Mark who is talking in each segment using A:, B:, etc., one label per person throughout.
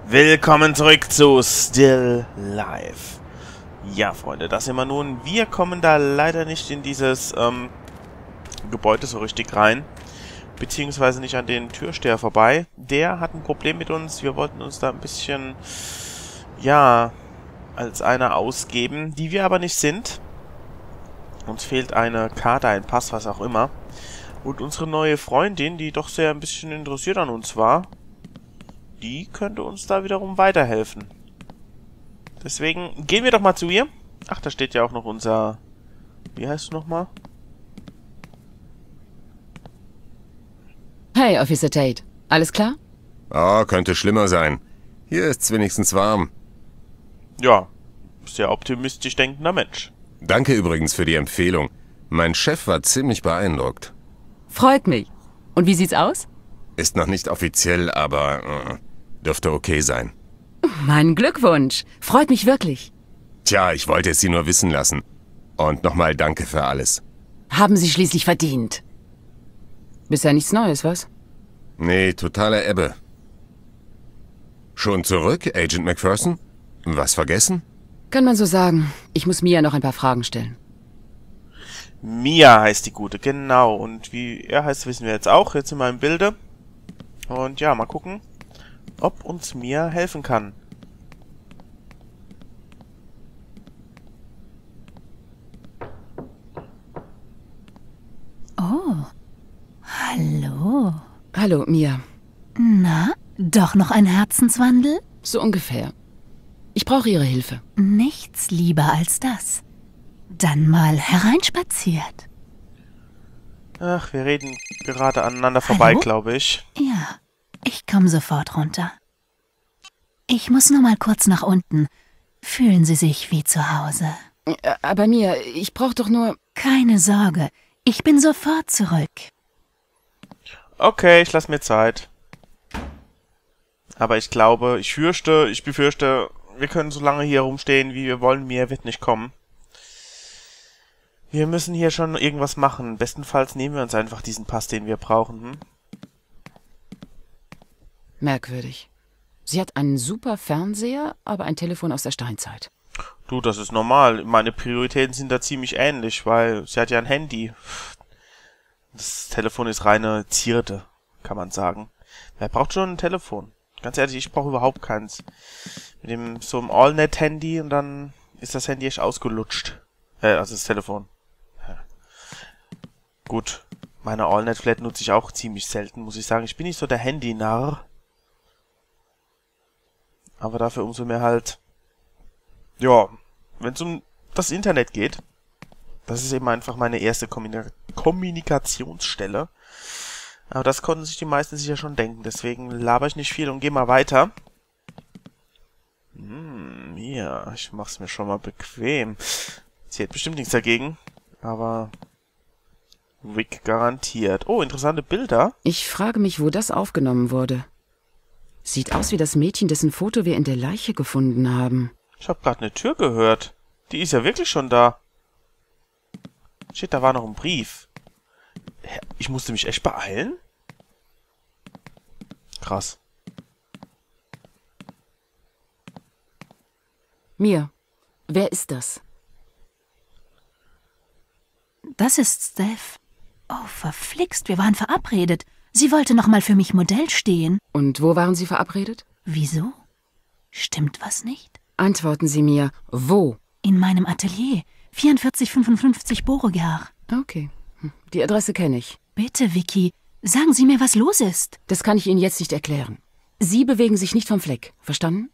A: Willkommen zurück zu Still Life. Ja, Freunde, das sind wir nun. Wir kommen da leider nicht in dieses Gebäude so richtig rein. Beziehungsweise nicht an den Türsteher vorbei. Der hat ein Problem mit uns. Wir wollten uns da ein bisschen, ja, als einer ausgeben, die wir aber nicht sind. Uns fehlt eine Karte, ein Pass, was auch immer. Und unsere neue Freundin, die doch sehr ein bisschen interessiert an uns war, die könnte uns da wiederum weiterhelfen. Deswegen gehen wir doch mal zu ihr. Ach, da steht ja auch noch unser... Wie heißt du nochmal?
B: Hey, Officer Tate. Alles klar?
C: Oh, könnte schlimmer sein. Hier ist's wenigstens warm.
A: Ja, sehr optimistisch denkender Mensch.
C: Danke übrigens für die Empfehlung. Mein Chef war ziemlich beeindruckt.
B: Freut mich. Und wie sieht's aus?
C: Ist noch nicht offiziell, aber dürfte okay sein.
B: Mein Glückwunsch. Freut mich wirklich.
C: Tja, ich wollte es Sie nur wissen lassen. Und nochmal danke für alles.
B: Haben Sie schließlich verdient. Bisher nichts Neues, was?
C: Nee, totale Ebbe. Schon zurück, Agent McPherson? Was vergessen?
B: Kann man so sagen. Ich muss Mia noch ein paar Fragen stellen.
A: Mia heißt die Gute, genau. Und wie er heißt, wissen wir jetzt auch. Jetzt sind wir im Bilde. Und ja, mal gucken, ob uns Mia helfen kann.
D: Oh, hallo.
B: Hallo, Mia.
D: Na, doch noch ein Herzenswandel?
B: So ungefähr. Ich brauche Ihre Hilfe.
D: Nichts lieber als das. Dann mal hereinspaziert.
A: Ach, wir reden gerade aneinander vorbei, glaube ich.
D: Ja, ich komme sofort runter. Ich muss nur mal kurz nach unten. Fühlen Sie sich wie zu Hause.
B: Aber Mia, ich brauche doch nur...
D: Keine Sorge, ich bin sofort zurück.
A: Okay, ich lasse mir Zeit. Aber ich glaube, ich befürchte, wir können so lange hier rumstehen, wie wir wollen. Mia wird nicht kommen. Wir müssen hier schon irgendwas machen. Bestenfalls nehmen wir uns einfach diesen Pass, den wir brauchen. Hm?
B: Merkwürdig. Sie hat einen super Fernseher, aber ein Telefon aus der Steinzeit.
A: Du, das ist normal. Meine Prioritäten sind da ziemlich ähnlich, weil sie hat ja ein Handy. Das Telefon ist reine Zierde, kann man sagen. Wer braucht schon ein Telefon? Ganz ehrlich, ich brauche überhaupt keins. Mit dem so einem Allnet-Handy und dann ist das Handy echt ausgelutscht. Also das Telefon. Ja. Gut, meine Allnet-Flat nutze ich auch ziemlich selten, muss ich sagen. Ich bin nicht so der Handy-Narr. Aber dafür umso mehr halt... Ja, wenn es um das Internet geht, das ist eben einfach meine erste Kommunikationsstelle. Aber das konnten sich die meisten sicher schon denken, deswegen laber ich nicht viel und gehe mal weiter. Ja, ich mach's mir schon mal bequem. Sie hat bestimmt nichts dagegen, aber Rick garantiert. Oh, interessante Bilder.
B: Ich frage mich, wo das aufgenommen wurde. Sieht aus wie das Mädchen, dessen Foto wir in der Leiche gefunden haben.
A: Ich habe gerade eine Tür gehört. Die ist ja wirklich schon da. Shit, da war noch ein Brief. Ich musste mich echt beeilen? Krass.
B: Mia, wer ist das?
D: Das ist Steph. Oh, verflixt, wir waren verabredet. Sie wollte noch mal für mich Modell stehen.
B: Und wo waren Sie verabredet?
D: Wieso? Stimmt was nicht?
B: Antworten Sie mir, wo?
D: In meinem Atelier. 4455 Beauregard.
B: Okay, die Adresse kenne ich.
D: Bitte, Vicky, sagen Sie mir, was los ist.
B: Das kann ich Ihnen jetzt nicht erklären. Sie bewegen sich nicht vom Fleck, verstanden?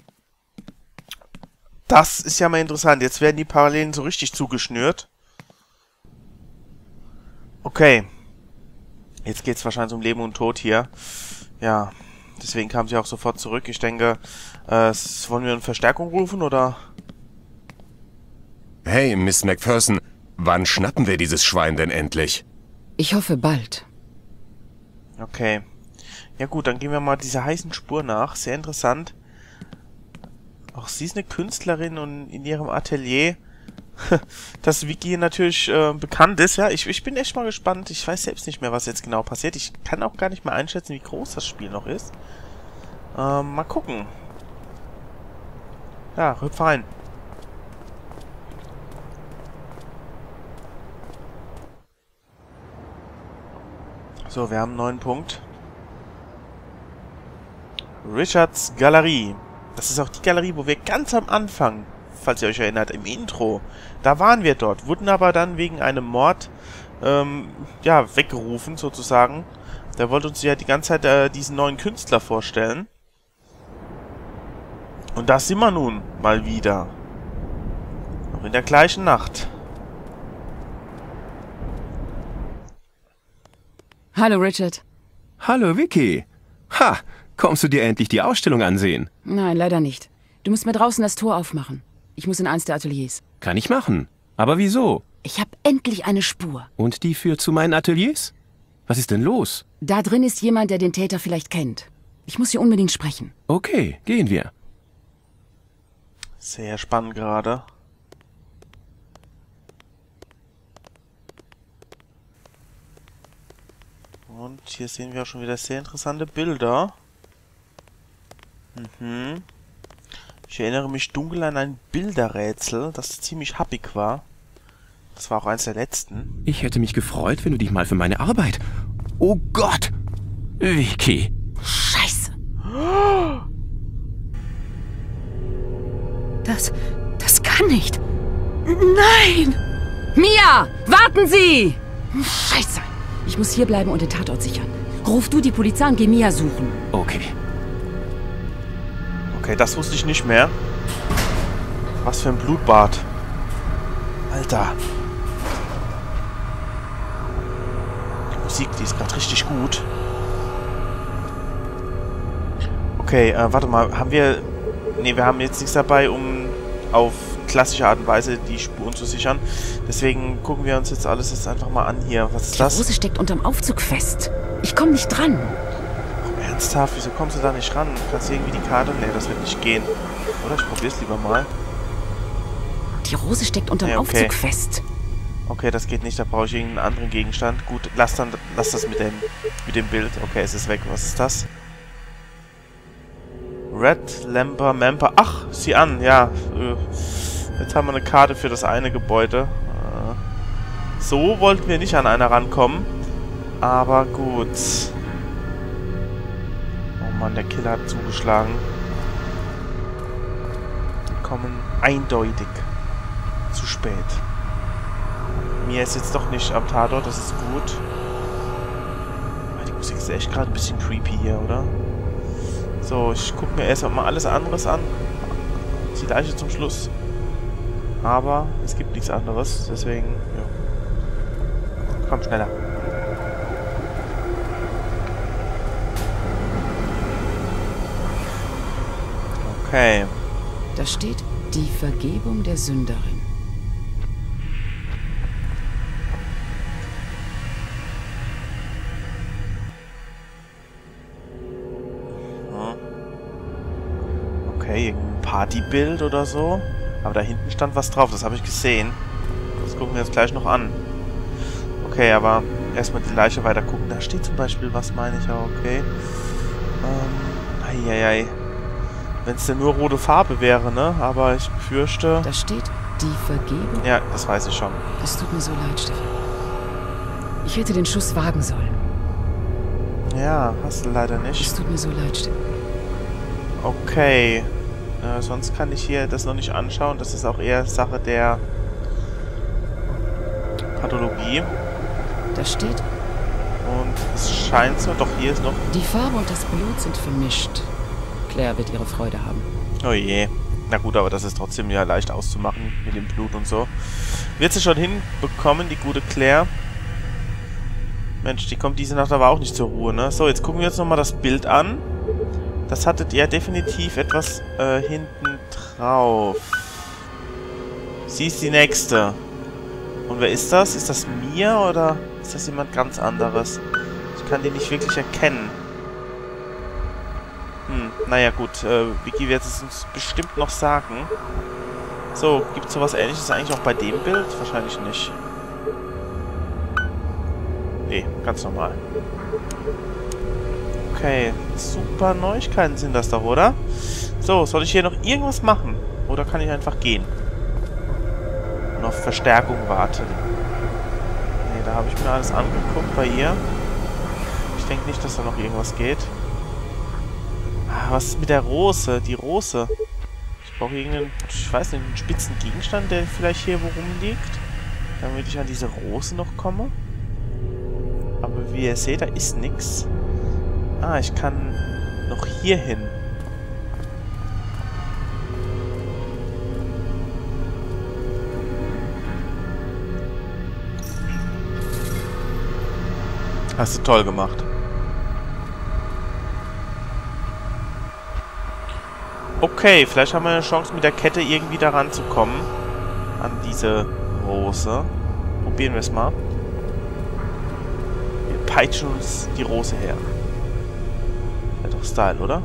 A: Das ist ja mal interessant. Jetzt werden die Parallelen so richtig zugeschnürt. Okay. Jetzt geht's wahrscheinlich um Leben und Tod hier. Ja, deswegen kam sie auch sofort zurück. Ich denke, wollen wir eine Verstärkung rufen, oder?
C: Hey, Miss McPherson, wann schnappen wir dieses Schwein denn endlich?
B: Ich hoffe bald.
A: Okay. Ja gut, dann gehen wir mal dieser heißen Spur nach. Sehr interessant. Auch sie ist eine Künstlerin und in ihrem Atelier, dass Vicky hier natürlich bekannt ist. Ja, ich bin echt mal gespannt. Ich weiß selbst nicht mehr, was jetzt genau passiert. Ich kann auch gar nicht mehr einschätzen, wie groß das Spiel noch ist. Mal gucken. Ja, hüpf rein. So, wir haben einen neuen Punkt. Richards Galerie. Das ist auch die Galerie, wo wir ganz am Anfang, falls ihr euch erinnert, im Intro, da waren wir dort, wurden aber dann wegen einem Mord, ja, weggerufen, sozusagen. Der wollte uns ja die ganze Zeit diesen neuen Künstler vorstellen. Und da sind wir nun mal wieder. Noch in der gleichen Nacht.
B: Hallo, Richard.
E: Hallo, Vicky. Ha, kommst du dir endlich die Ausstellung ansehen?
B: Nein, leider nicht. Du musst mir draußen das Tor aufmachen. Ich muss in eins der Ateliers.
E: Kann ich machen. Aber wieso?
B: Ich habe endlich eine Spur.
E: Und die führt zu meinen Ateliers? Was ist denn los?
B: Da drin ist jemand, der den Täter vielleicht kennt. Ich muss hier unbedingt sprechen.
E: Okay, gehen wir.
A: Sehr spannend gerade. Und hier sehen wir auch schon wieder sehr interessante Bilder. Ich erinnere mich dunkel an ein Bilderrätsel, das ziemlich happig war. Das war auch eins der letzten.
E: Ich hätte mich gefreut, wenn du dich mal für meine Arbeit... Oh Gott! Vicky.
B: Scheiße!
D: Das kann nicht. Nein!
B: Mia! Warten Sie! Scheiße! Ich muss hier bleiben und den Tatort sichern. Ruf du die Polizei und geh Mia suchen.
E: Okay.
A: Okay, das wusste ich nicht mehr. Was für ein Blutbad. Alter. Die Musik, die ist gerade richtig gut. Okay, warte mal. Haben wir... Ne, wir haben jetzt nichts dabei, um auf klassische Art und Weise die Spuren zu sichern. Deswegen gucken wir uns jetzt alles jetzt einfach mal an hier. Was ist das?
B: Die Rose steckt unterm Aufzug fest. Ich komme nicht dran.
A: Oh, ernsthaft? Wieso kommst du da nicht ran? Kannst du irgendwie die Karte... Ne, das wird nicht gehen. Oder? Ich probier's lieber mal.
B: Die Rose steckt unterm Aufzug fest.
A: Okay, das geht nicht. Da brauche ich irgendeinen anderen Gegenstand. Gut, lass das mit dem Bild. Okay, es ist weg. Was ist das? Red Lamper Memper. Ach, sieh an. Ja, jetzt haben wir eine Karte für das eine Gebäude. So wollten wir nicht an einer rankommen. Aber gut. Oh Mann, der Killer hat zugeschlagen. Wir kommen eindeutig zu spät. Mia ist jetzt doch nicht am Tatort, das ist gut. Die Musik ist echt gerade ein bisschen creepy hier, oder? So, ich gucke mir erst mal alles anderes an. Die Leiche zum Schluss. Aber es gibt nichts anderes, deswegen, ja. Komm, schneller. Okay.
B: Da steht die Vergebung der Sünderin.
A: Okay, irgendein Partybild oder so. Aber da hinten stand was drauf, das habe ich gesehen. Das gucken wir uns gleich noch an. Okay, aber erstmal die Leiche weiter gucken. Da steht zum Beispiel was, meine ich auch, okay. Eieiei. Wenn es denn nur rote Farbe wäre, ne? Aber ich befürchte...
B: Da steht die Vergebung.
A: Ja, das weiß ich schon.
B: Es tut mir so leid, Steffi. Ich hätte den Schuss wagen sollen.
A: Ja, hast du leider nicht.
B: Es tut mir so leid, Steffi.
A: Okay. Sonst kann ich hier das noch nicht anschauen. Das ist auch eher Sache der Pathologie.
B: Da steht...
A: Und es scheint so... Doch, hier ist noch...
B: Die Farbe und das Blut sind vermischt. Claire wird ihre Freude haben.
A: Oh je. Na gut, aber das ist trotzdem ja leicht auszumachen mit dem Blut und so. Wird sie schon hinbekommen, die gute Claire. Mensch, die kommt diese Nacht aber auch nicht zur Ruhe, ne? So, jetzt gucken wir uns nochmal das Bild an. Das hattet ihr definitiv etwas hinten drauf. Sie ist die Nächste. Und wer ist das? Ist das Mia oder ist das jemand ganz anderes? Ich kann die nicht wirklich erkennen. Naja gut, Vicky wird es uns bestimmt noch sagen. So, gibt es sowas Ähnliches eigentlich auch bei dem Bild? Wahrscheinlich nicht. Nee, ganz normal. Okay, super Neuigkeiten sind das doch, oder? So, soll ich hier noch irgendwas machen? Oder kann ich einfach gehen? Und auf Verstärkung warten. Nee, da habe ich mir alles angeguckt bei ihr. Ich denke nicht, dass da noch irgendwas geht. Ah, was ist mit der Rose? Die Rose. Ich brauche irgendeinen, ich weiß nicht, einen spitzen Gegenstand, der vielleicht hier wo rumliegt. Damit ich an diese Rose noch komme. Aber wie ihr seht, da ist nichts. Ah, ich kann noch hier hin. Hast du toll gemacht. Okay, vielleicht haben wir eine Chance, mit der Kette irgendwie daran zu kommen. An diese Rose. Probieren wir es mal. Wir peitschen uns die Rose her. Wäre doch Style, oder?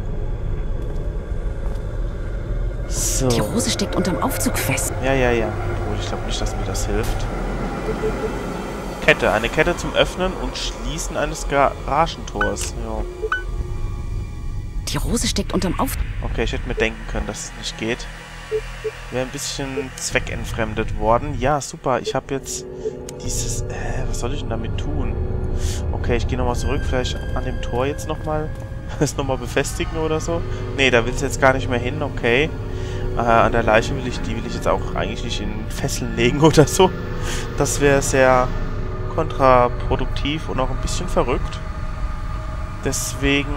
A: So.
B: Die Rose steckt unterm Aufzug fest.
A: Ja. Obwohl, ich glaube nicht, dass mir das hilft. Kette. Eine Kette zum Öffnen und Schließen eines Garagentors. Ja.
B: Die Rose steckt unterm Aufzug.
A: Okay, ich hätte mir denken können, dass es nicht geht. Wäre ein bisschen zweckentfremdet worden. Ja, super. Ich habe jetzt dieses... was soll ich denn damit tun? Okay, ich gehe nochmal zurück. Vielleicht an dem Tor jetzt nochmal... das nochmal befestigen oder so. Nee, da will es jetzt gar nicht mehr hin. Okay. An der Leiche will ich jetzt auch eigentlich nicht in Fesseln legen oder so. Das wäre sehr kontraproduktiv und auch ein bisschen verrückt. Deswegen,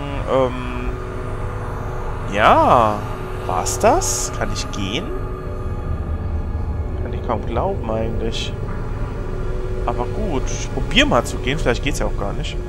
A: ja, war's das? Kann ich gehen? Kann ich kaum glauben eigentlich. Aber gut, ich probiere mal zu gehen. Vielleicht geht's ja auch gar nicht.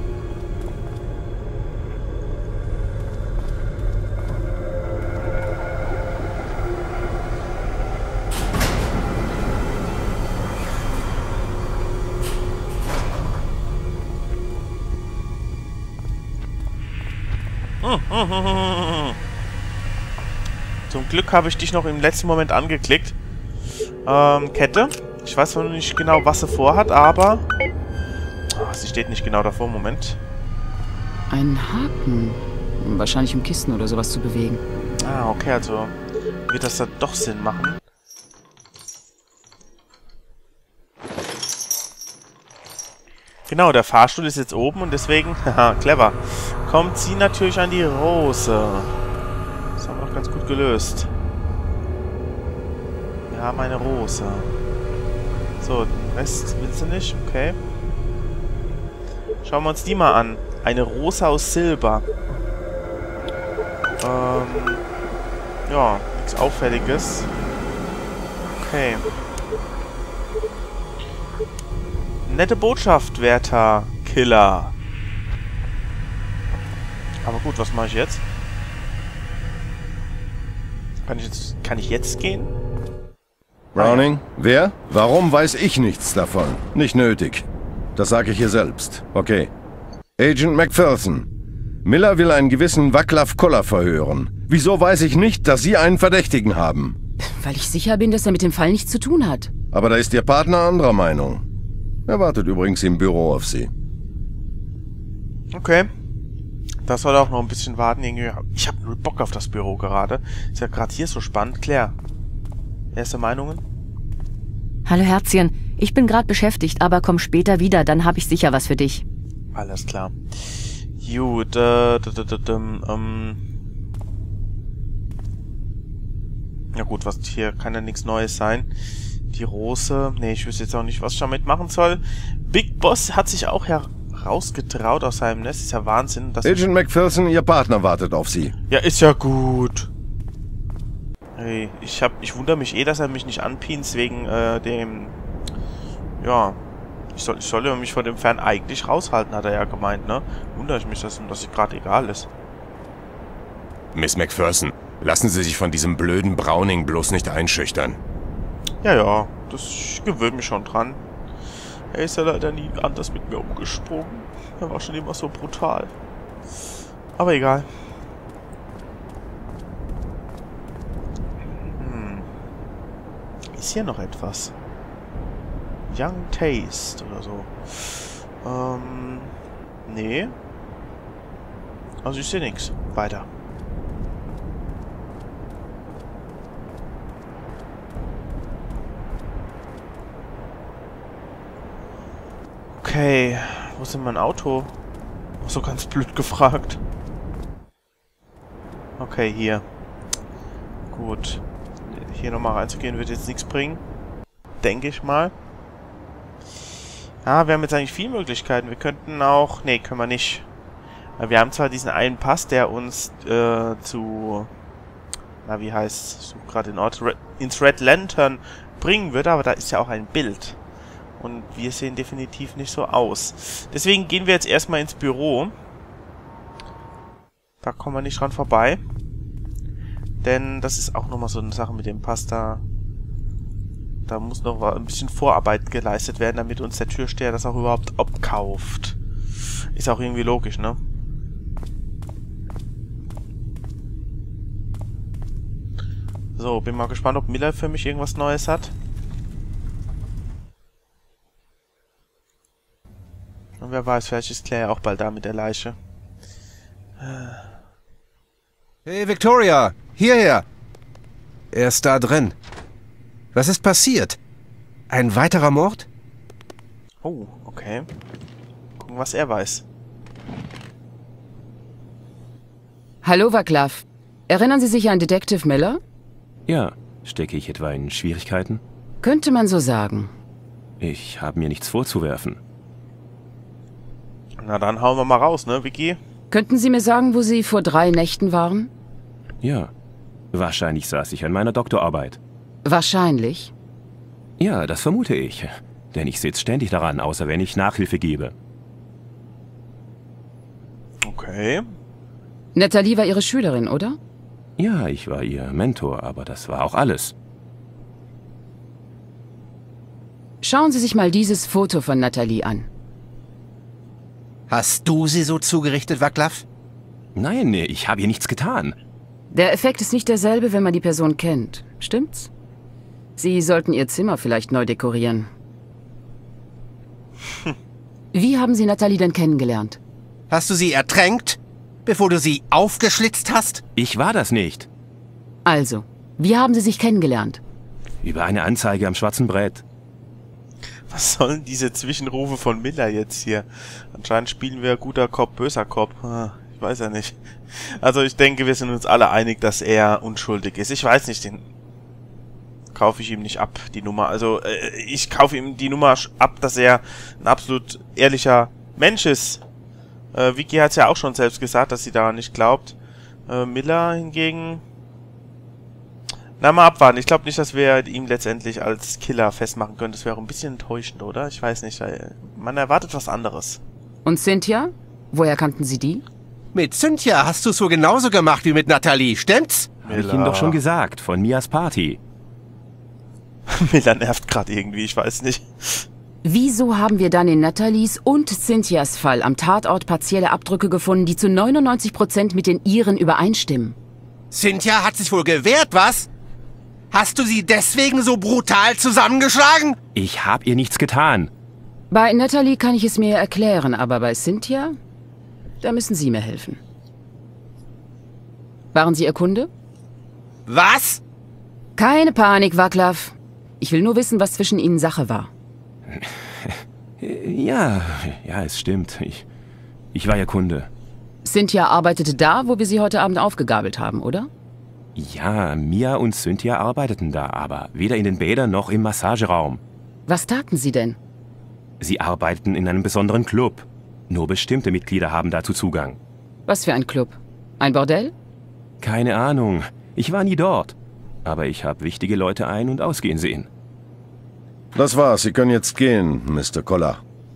A: Zum Glück habe ich dich noch im letzten Moment angeklickt. Kette. Ich weiß noch nicht genau, was sie vorhat, aber... Oh, sie steht nicht genau davor. Moment.
B: Ein Haken. Wahrscheinlich um Kisten oder sowas zu bewegen.
A: Ah, okay, also wird das dann doch Sinn machen. Genau, der Fahrstuhl ist jetzt oben und deswegen, haha, clever, kommt sie natürlich an die Rose. Das haben wir auch ganz gut gelöst. Wir haben eine Rose. So, den Rest will sie nicht, okay. Schauen wir uns die mal an. Eine Rose aus Silber. Ja, nichts Auffälliges. Okay. Nette Botschaft, werter Killer. Aber gut, was mache ich jetzt? Kann ich jetzt gehen?
F: Browning? Wer? Warum weiß ich nichts davon? Nicht nötig. Das sage ich ihr selbst. Okay. Agent McPherson. Miller will einen gewissen Vaclav Koller verhören. Wieso weiß ich nicht, dass Sie einen Verdächtigen haben?
B: Weil ich sicher bin, dass er mit dem Fall nichts zu tun hat.
F: Aber da ist Ihr Partner anderer Meinung. Er wartet übrigens im Büro auf Sie.
A: Okay. Das soll auch noch ein bisschen warten. Ich habe nur Bock auf das Büro gerade. Ist ja gerade hier so spannend. Claire, erste Meinungen?
G: Hallo Herzchen, ich bin gerade beschäftigt, aber komm später wieder, dann habe ich sicher was für dich.
A: Alles klar. Gut, ja gut, was hier kann ja nichts Neues sein. Die Rose, nee, ich wüsste jetzt auch nicht, was ich damit machen soll. Big Boss hat sich auch herausgetraut aus seinem Nest. Ist ja Wahnsinn. Dass
F: Agent McPherson, Ihr Partner wartet auf Sie.
A: Ja, ist ja gut. Hey, ich wundere mich dass er mich nicht anpinst wegen dem... Ja, ich soll mich von dem Fern eigentlich raushalten, hat er ja gemeint, ne? Wundere ich mich, dass ihm das gerade egal ist.
C: Miss McPherson, lassen Sie sich von diesem blöden Browning bloß nicht einschüchtern.
A: Ja, ich gewöhne mich schon dran. Er ist ja leider nie anders mit mir umgesprungen. Er war schon immer so brutal. Aber egal. Ist hier noch etwas? Young Taste oder so. Nee. Also ich sehe nichts. Weiter. Okay, wo ist denn mein Auto? So ganz blöd gefragt. Okay, hier. Gut. Hier nochmal reinzugehen wird jetzt nichts bringen. Denke ich mal. Ah, wir haben jetzt eigentlich viele Möglichkeiten. Wir könnten auch... Nee, können wir nicht. Wir haben zwar diesen einen Pass, der uns zu... Na, wie heißt es? Gerade den Ort. Ins Red Lantern bringen würde, aber da ist ja auch ein Bild. Und wir sehen definitiv nicht so aus. Deswegen gehen wir jetzt erstmal ins Büro. Da kommen wir nicht dran vorbei. Denn das ist auch nochmal so eine Sache mit dem Pass da. Da muss noch ein bisschen Vorarbeit geleistet werden, damit uns der Türsteher das auch überhaupt abkauft. Ist auch irgendwie logisch, ne? So, bin mal gespannt, ob Miller für mich irgendwas Neues hat. Und wer weiß, vielleicht ist Claire auch bald da mit der Leiche.
H: Hey, Victoria! Hierher! Er ist da drin. Was ist passiert? Ein weiterer Mord?
A: Oh, okay. Gucken, was er weiß.
B: Hallo, Vaclav. Erinnern Sie sich an Detective Miller?
E: Ja, stecke ich etwa in Schwierigkeiten?
B: Könnte man so sagen.
E: Ich habe mir nichts vorzuwerfen.
A: Na dann hauen wir mal raus, ne, Vicky?
B: Könnten Sie mir sagen, wo Sie vor 3 Nächten waren?
E: Ja, wahrscheinlich saß ich an meiner Doktorarbeit.
B: Wahrscheinlich.
E: Ja, das vermute ich. Denn ich sitze ständig daran, außer wenn ich Nachhilfe gebe.
A: Okay.
B: Natalie war Ihre Schülerin, oder?
E: Ja, ich war ihr Mentor, aber das war auch alles.
B: Schauen Sie sich mal dieses Foto von Natalie an.
H: Hast du sie so zugerichtet, Vaclav?
E: Nein, ich habe ihr nichts getan.
B: Der Effekt ist nicht derselbe, wenn man die Person kennt. Stimmt's? Sie sollten Ihr Zimmer vielleicht neu dekorieren. Wie haben Sie Natalie denn kennengelernt?
H: Hast du sie ertränkt, bevor du sie aufgeschlitzt hast?
E: Ich war das nicht.
B: Also, wie haben Sie sich kennengelernt?
E: Über eine Anzeige am schwarzen Brett.
A: Was sollen diese Zwischenrufe von Miller jetzt hier? Anscheinend spielen wir guter Cop, böser Cop. Ich weiß ja nicht. Also ich denke, wir sind uns alle einig, dass er unschuldig ist. Ich weiß nicht, den kaufe ich ihm nicht ab, die Nummer. Also ich kaufe ihm die Nummer ab, dass er ein absolut ehrlicher Mensch ist. Vicky hat es ja auch schon selbst gesagt, dass sie daran nicht glaubt. Miller hingegen... Na, mal abwarten. Ich glaube nicht, dass wir ihn letztendlich als Killer festmachen können. Das wäre ein bisschen enttäuschend, oder? Ich weiß nicht. Man erwartet was anderes.
B: Und Cynthia? Woher kannten Sie die?
H: Mit Cynthia hast du es wohl genauso gemacht wie mit Natalie, stimmt's?
E: Habe ich Ihnen doch schon gesagt, von Mias Party.
A: Miller nervt gerade irgendwie, ich weiß nicht.
B: Wieso haben wir dann in Nathalies und Cynthias Fall am Tatort partielle Abdrücke gefunden, die zu 99% mit den Ihren übereinstimmen?
H: Cynthia hat sich wohl gewehrt, was? Hast du sie deswegen so brutal zusammengeschlagen?
E: Ich habe ihr nichts getan.
B: Bei Natalie kann ich es mir erklären, aber bei Cynthia, da müssen Sie mir helfen. Waren Sie Ihr Kunde?
H: Was?
B: Keine Panik, Vaclav. Ich will nur wissen, was zwischen Ihnen Sache war.
E: Ja, es stimmt. Ich war ihr Kunde.
B: Cynthia arbeitete da, wo wir sie heute Abend aufgegabelt haben, oder?
E: Ja, Mia und Cynthia arbeiteten da, aber weder in den Bädern noch im Massageraum.
B: Was taten Sie denn?
E: Sie arbeiteten in einem besonderen Club. Nur bestimmte Mitglieder haben dazu Zugang.
B: Was für ein Club? Ein Bordell?
E: Keine Ahnung. Ich war nie dort. Aber ich habe wichtige Leute ein- und ausgehen sehen.
F: Das war's. Sie können jetzt gehen, Mr. Koller.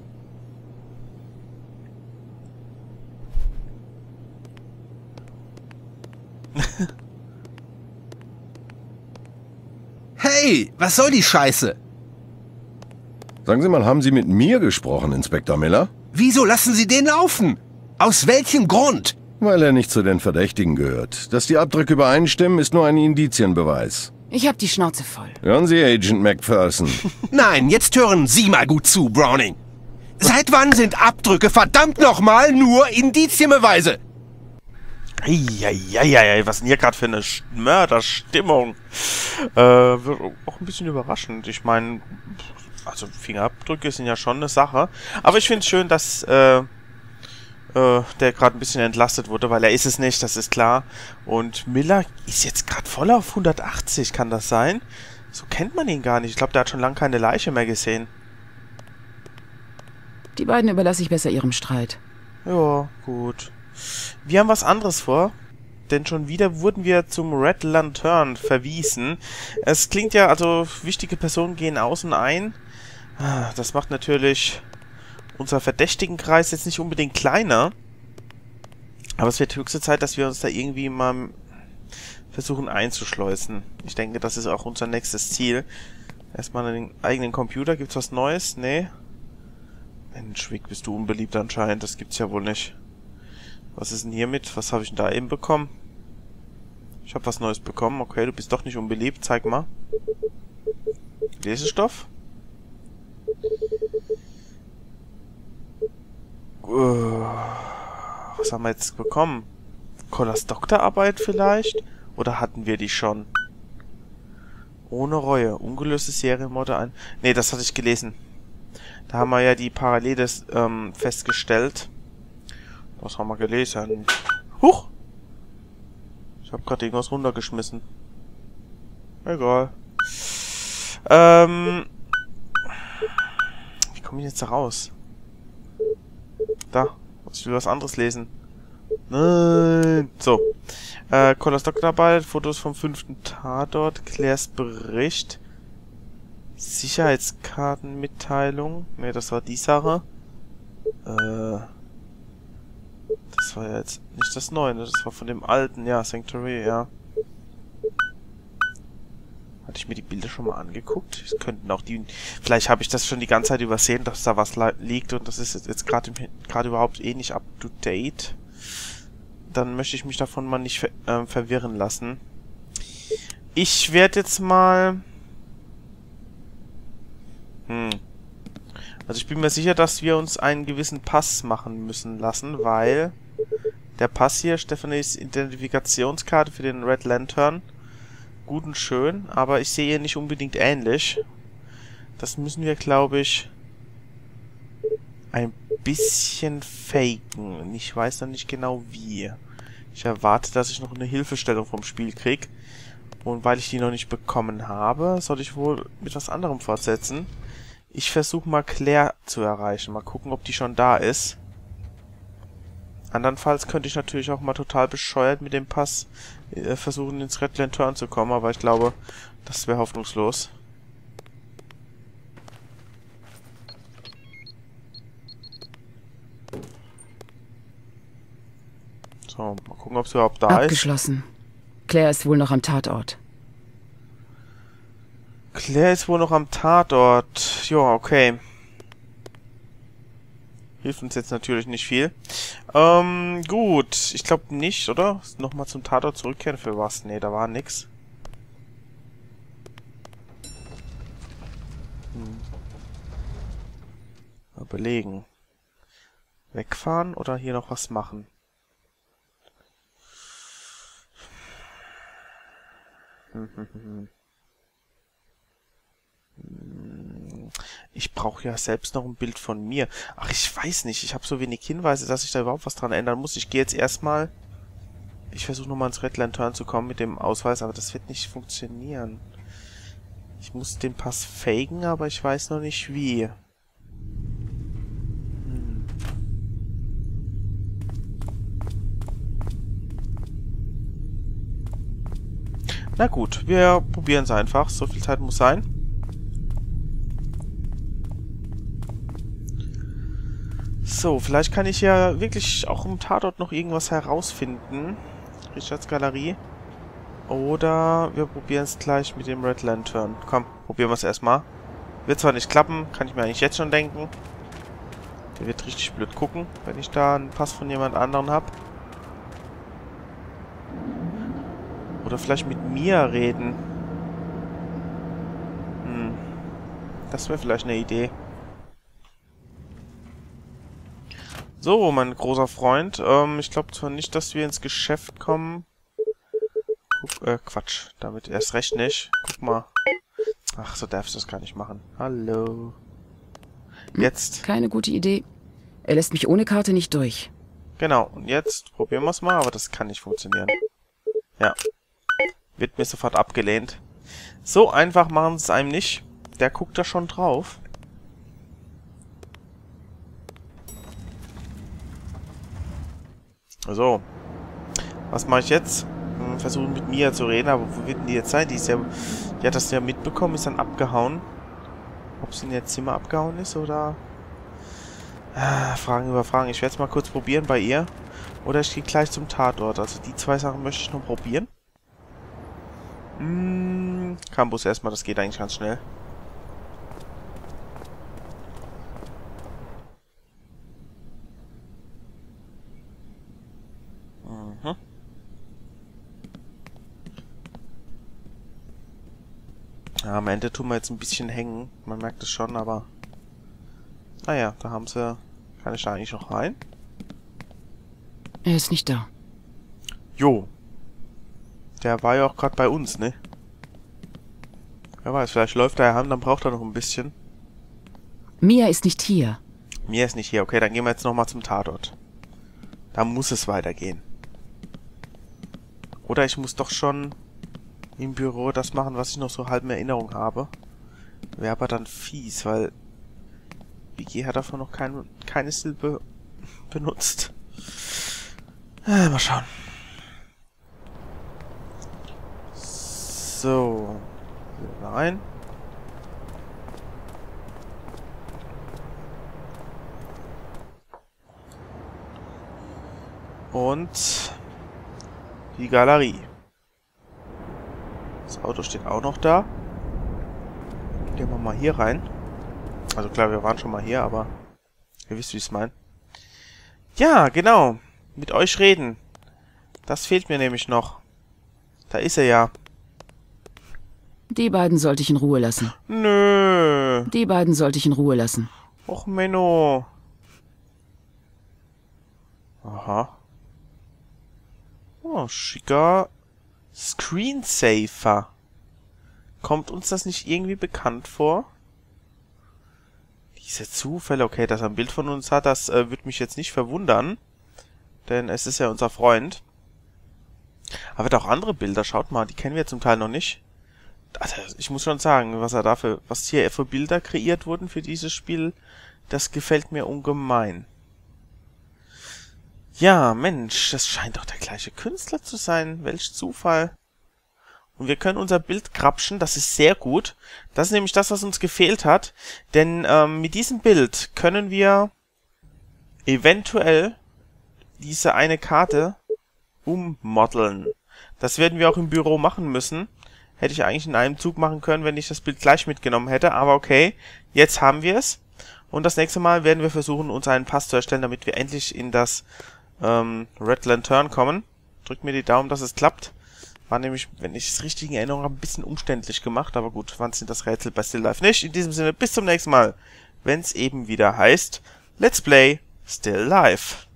H: Hey, was soll die Scheiße?
F: Sagen Sie mal, haben Sie mit mir gesprochen, Inspektor Miller?
H: Wieso lassen Sie den laufen? Aus welchem Grund?
F: Weil er nicht zu den Verdächtigen gehört. Dass die Abdrücke übereinstimmen, ist nur ein Indizienbeweis.
B: Ich hab die Schnauze voll.
F: Hören Sie, Agent McPherson.
H: Nein, jetzt hören Sie mal gut zu, Browning. Seit wann sind Abdrücke verdammt nochmal nur Indizienbeweise?
A: Eieieiei, was denn hier gerade für eine Mörderstimmung? Wird auch ein bisschen überraschend. Ich meine, Also Fingerabdrücke sind ja schon eine Sache. Aber ich finde es schön, dass der gerade ein bisschen entlastet wurde, weil er ist es nicht, das ist klar. Und Miller ist jetzt gerade voll auf 180, kann das sein? So kennt man ihn gar nicht. Ich glaube, der hat schon lange keine Leiche mehr gesehen.
B: Die beiden überlasse ich besser ihrem Streit.
A: Ja, gut. Wir haben was anderes vor. Denn schon wieder wurden wir zum Red Lantern verwiesen. Es klingt ja, also wichtige Personen gehen außen ein. Das macht natürlich unser Verdächtigenkreis jetzt nicht unbedingt kleiner. Aber es wird höchste Zeit, dass wir uns da irgendwie mal versuchen einzuschleusen. Ich denke, das ist auch unser nächstes Ziel. Erstmal einen eigenen Computer. Gibt's was Neues? Nee. Mensch, Vic, bist du unbeliebt anscheinend. Das gibt's ja wohl nicht. Was ist denn hiermit? Was habe ich denn da eben bekommen? Ich habe was Neues bekommen. Okay, du bist doch nicht unbeliebt. Zeig mal. Lesestoff? Was haben wir jetzt bekommen? Collas Doktorarbeit vielleicht? Oder hatten wir die schon? Ohne Reue. Ungelöste Serienmorde ein... Nee, das hatte ich gelesen. Da haben wir ja die Parallele festgestellt. Was haben wir gelesen? Huch! Ich habe gerade irgendwas runtergeschmissen. Egal. Wie komme ich jetzt da raus? Da. Ich will was anderes lesen. Nein. So. Collas Doktorarbeit, Fotos vom 5. Tatort, Claires Bericht, Sicherheitskartenmitteilung. Ne, das war die Sache. Das war ja jetzt nicht das Neue, das war von dem alten, ja, Sanctuary, ja. Hatte ich mir die Bilder schon mal angeguckt? Es könnten auch die... Vielleicht habe ich das schon die ganze Zeit übersehen, dass da was liegt und das ist jetzt gerade überhaupt eh nicht up to date. Dann möchte ich mich davon mal nicht verwirren lassen. Ich werde jetzt mal... Also ich bin mir sicher, dass wir uns einen gewissen Pass machen müssen lassen, weil der Pass hier, Stephanies Identifikationskarte für den Red Lantern, gut und schön, aber ich sehe ihr nicht unbedingt ähnlich. Das müssen wir, glaube ich, ein bisschen faken. Ich weiß noch nicht genau wie. Ich erwarte, dass ich noch eine Hilfestellung vom Spiel kriege. Und weil ich die noch nicht bekommen habe, soll ich wohl mit was anderem fortsetzen. Ich versuche mal Claire zu erreichen. Mal gucken, ob die schon da ist. Andernfalls könnte ich natürlich auch mal total bescheuert mit dem Pass versuchen, ins Red Lantern zu kommen. Aber ich glaube, das wäre hoffnungslos. So, mal gucken, ob sie überhaupt da ist.
B: Abgeschlossen. Claire ist wohl noch am Tatort.
A: Claire ist wohl noch am Tatort. Ja, okay. Hilft uns jetzt natürlich nicht viel. Gut. Ich glaube nicht, oder? Nochmal zum Tatort zurückkehren. Für was? Nee, da war nix. Überlegen. Wegfahren oder hier noch was machen? Ich brauche ja selbst noch ein Bild von mir. Ach, ich weiß nicht. Ich habe so wenig Hinweise, dass ich da überhaupt was dran ändern muss. Ich gehe jetzt erstmal... Ich versuche nochmal ins Red Lantern zu kommen mit dem Ausweis, aber das wird nicht funktionieren. Ich muss den Pass faken, aber ich weiß noch nicht wie. Na gut, wir probieren es einfach. So viel Zeit muss sein. So, vielleicht kann ich ja wirklich auch im Tatort noch irgendwas herausfinden. Richards Galerie. Oder wir probieren es gleich mit dem Red Lantern. Komm, probieren wir es erstmal. Wird zwar nicht klappen, kann ich mir eigentlich jetzt schon denken. Der wird richtig blöd gucken, wenn ich da einen Pass von jemand anderem habe. Oder vielleicht mit mir reden. Das wäre vielleicht eine Idee. So, mein großer Freund. Ich glaube zwar nicht, dass wir ins Geschäft kommen. Quatsch. Damit erst recht nicht. Guck mal. Ach, so darf ich das gar nicht machen. Hallo. Jetzt.
B: Keine gute Idee. Er lässt mich ohne Karte nicht durch.
A: Genau, und jetzt probieren wir es mal, aber das kann nicht funktionieren. Ja. Wird mir sofort abgelehnt. So einfach machen sie es einem nicht. Der guckt da schon drauf. So. Was mache ich jetzt? Versuchen mit Mia zu reden, aber wo wird denn die jetzt sein? Die ist ja... Die hat das ja mitbekommen, ist dann abgehauen. Ob sie in ihr Zimmer abgehauen ist, oder... Fragen über Fragen. Ich werde es mal kurz probieren bei ihr. Oder ich gehe gleich zum Tatort. Also die zwei Sachen möchte ich noch probieren. Campus erstmal, das geht eigentlich ganz schnell. Ja, am Ende tun wir jetzt ein bisschen hängen. Man merkt es schon, aber... Naja, da haben sie... Kann ich da eigentlich noch rein?
B: Er ist nicht da.
A: Jo. Der war ja auch gerade bei uns, ne? Wer weiß, vielleicht läuft er heim, dann braucht er noch ein bisschen.
B: Mia ist nicht hier.
A: Mia ist nicht hier. Okay, dann gehen wir jetzt nochmal zum Tatort. Da muss es weitergehen. Oder ich muss doch schon im Büro das machen, was ich noch so halb in Erinnerung habe. Wäre aber dann fies, weil BG hat davon noch keine Silbe benutzt. Mal schauen. So. Rein. Und die Galerie. Das Auto steht auch noch da. Gehen wir mal hier rein. Also klar, wir waren schon mal hier, aber ihr wisst, wie ich es meine. Ja, genau. Mit euch reden. Das fehlt mir nämlich noch. Da ist er ja.
B: Die beiden sollte ich in Ruhe lassen.
A: Nö.
B: Die beiden sollte ich in Ruhe lassen.
A: Och, Menno. Aha. Oh, schicker Screensaver. Kommt uns das nicht irgendwie bekannt vor? Diese Zufälle, okay, dass er ein Bild von uns hat, das würde mich jetzt nicht verwundern. Denn es ist ja unser Freund. Aber auch andere Bilder, schaut mal, die kennen wir zum Teil noch nicht. Also, ich muss schon sagen, was hier für Bilder kreiert wurden für dieses Spiel, das gefällt mir ungemein. Ja, Mensch, das scheint doch der gleiche Künstler zu sein. Welch Zufall. Und wir können unser Bild grapschen, das ist sehr gut. Das ist nämlich das, was uns gefehlt hat. Denn mit diesem Bild können wir eventuell diese eine Karte ummodeln. Das werden wir auch im Büro machen müssen. Hätte ich eigentlich in einem Zug machen können, wenn ich das Bild gleich mitgenommen hätte. Aber okay, jetzt haben wir es. Und das nächste Mal werden wir versuchen, uns einen Pass zu erstellen, damit wir endlich in das Red Lantern kommen. Drückt mir die Daumen, dass es klappt. War nämlich, wenn ich es richtig in Erinnerung habe, ein bisschen umständlich gemacht. Aber gut, wann sind das Rätsel bei Still Life nicht? In diesem Sinne, bis zum nächsten Mal. Wenn es eben wieder heißt, Let's Play Still Life.